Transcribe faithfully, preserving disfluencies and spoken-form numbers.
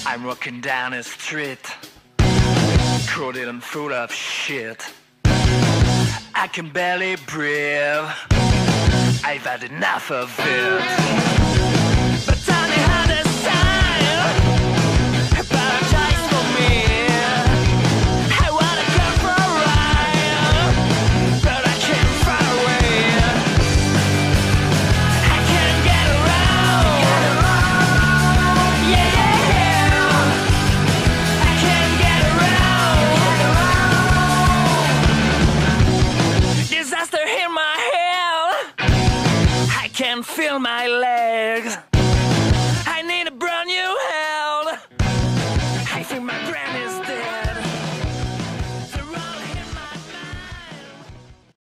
I'm walking down a street, crowded and full of shit. I can barely breathe, I've had enough of it. But tell me how this time, apologize for me. I wanna go for a ride, but I can't far away. I can't get around, get around. Yeah, yeah, yeah. I can't get around, get around. Disaster in my head, I can't feel my legs.